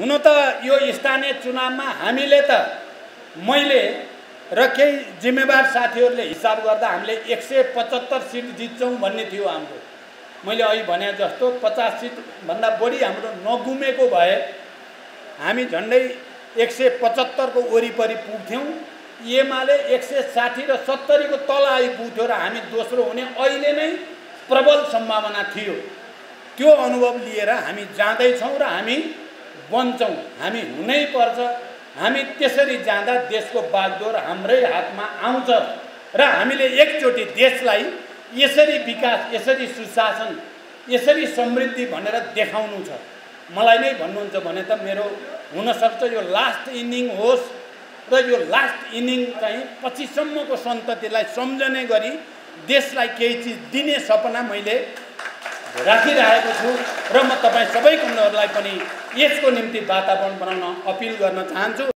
हुन त यो स्थानीय चुनावमा हामीले त मैले र केही जिम्मेवार साथीहरूले हिसाब गर्दा हामीले 175 सिट जित्छौँ भन्ने थियो हाम्रो। मैले अघि भने जस्तो 50 सिट भन्दा बढी हाम्रो नगुमेको भए हामी झन्डै 175 को वरिपरि पुग्थ्यौँ। एमाले 160 र 70 को तल आइपुग्थ्यो र हामी दोस्रो हुने अहिले नै प्रबल सम्भावना थियो। त्यो अनुभव लिएर हामी जाँदैछौँ र हामी बन्छौँ, हामी हुनै पर्छ। हामी त्यसरी जाँदा देशको बागडोर हाम्रै हातमा आउँछ र हामीले एकचोटि देशलाई यसरी विकास, यसरी सुशासन, यसरी समृद्धि भनेर देखाउनु छ। मलाई नै भन्नुहुन्छ भने त मेरो हुनसक्छ यो लास्ट इनिङ होस् र यो लास्ट इनिङ चाहिँ पछिसम्मको सन्ततिलाई सम्झने गरी देशलाई केही चिज दिने सपना मैले राखिरहेको छु र म तपाईँ सबै कुराहरूलाई पनि यसको निम्ति वातावरण बनाउन अपिल गर्न चाहन्छु।